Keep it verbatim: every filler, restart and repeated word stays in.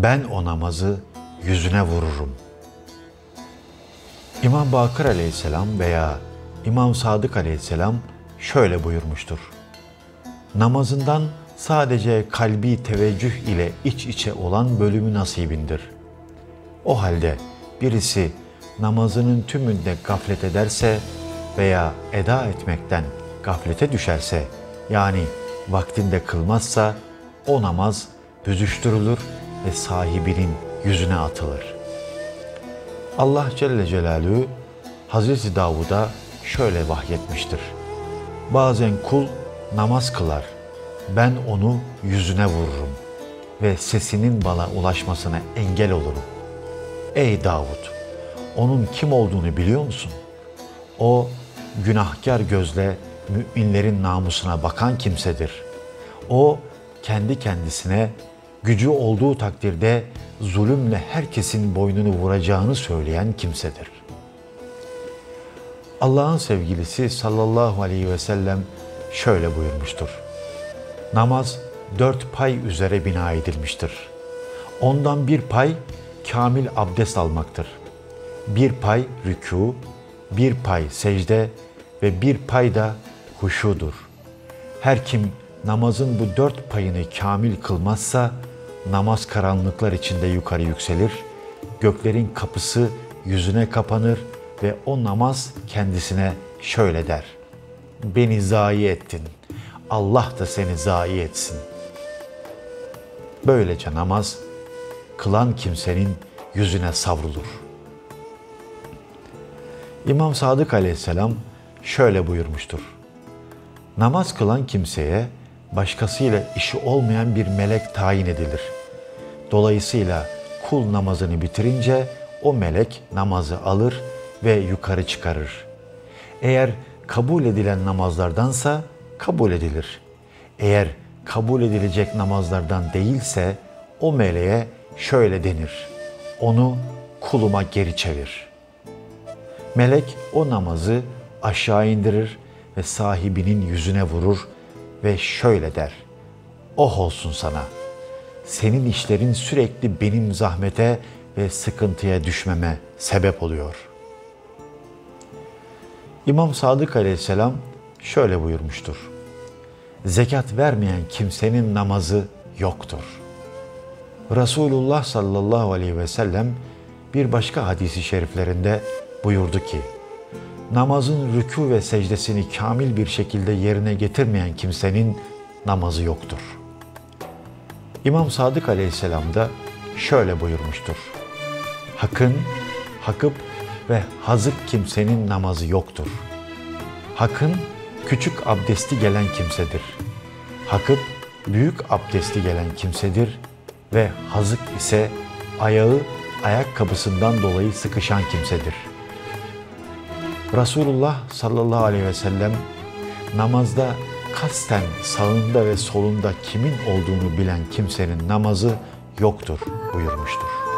ben o namazı yüzüne vururum. İmam Bakır Aleyhisselam veya İmam Sadık Aleyhisselam şöyle buyurmuştur. Namazından sadece kalbi teveccüh ile iç içe olan bölümü nasibindir. O halde birisi namazının tümünde gaflet ederse veya eda etmekten gaflete düşerse, yani vaktinde kılmazsa, o namaz büzüştürülür ve sahibinin yüzüne atılır. Allah Celle Celaluhu Hazreti Davud'a şöyle vahyetmiştir. Bazen kul namaz kılar, ben onu yüzüne vururum ve sesinin bana ulaşmasına engel olurum. Ey Davud! Onun kim olduğunu biliyor musun? O günahkar gözle müminlerin namusuna bakan kimsedir. O kendi kendisine gücü olduğu takdirde zulümle herkesin boynunu vuracağını söyleyen kimsedir. Allah'ın sevgilisi sallallahu aleyhi ve sellem şöyle buyurmuştur. Namaz dört pay üzere bina edilmiştir. Ondan bir pay kamil abdest almaktır. Bir pay rükû, bir pay secde ve bir pay da huşudur. Her kim namazın bu dört payını kamil kılmazsa, namaz karanlıklar içinde yukarı yükselir, göklerin kapısı yüzüne kapanır ve o namaz kendisine şöyle der: beni zayi ettin, Allah da seni zayi etsin. Böylece namaz, kılan kimsenin yüzüne savrulur. İmam Sadık Aleyhisselam şöyle buyurmuştur. Namaz kılan kimseye başkasıyla işi olmayan bir melek tayin edilir. Dolayısıyla kul namazını bitirince o melek namazı alır ve yukarı çıkarır. Eğer kabul edilen namazlardansa kabul edilir. Eğer kabul edilecek namazlardan değilse o meleğe şöyle denir: onu kuluma geri çevir. Melek o namazı aşağı indirir ve sahibinin yüzüne vurur ve şöyle der: oh olsun sana, senin işlerin sürekli benim zahmete ve sıkıntıya düşmeme sebep oluyor. İmam Sadık Aleyhisselam şöyle buyurmuştur. Zekat vermeyen kimsenin namazı yoktur. Resulullah sallallahu aleyhi ve sellem bir başka hadisi şeriflerinde buyurdu ki, namazın rükû ve secdesini kamil bir şekilde yerine getirmeyen kimsenin namazı yoktur. İmam Sadık Aleyhisselam da şöyle buyurmuştur. Hakın, hakıp ve hazık kimsenin namazı yoktur. Hakın, küçük abdesti gelen kimsedir. Hakıp, büyük abdesti gelen kimsedir ve hazık ise ayağı ayakkabısından dolayı sıkışan kimsedir. Resulullah sallallahu aleyhi ve sellem namazda kasten sağında ve solunda kimin olduğunu bilen kimsenin namazı yoktur buyurmuştur.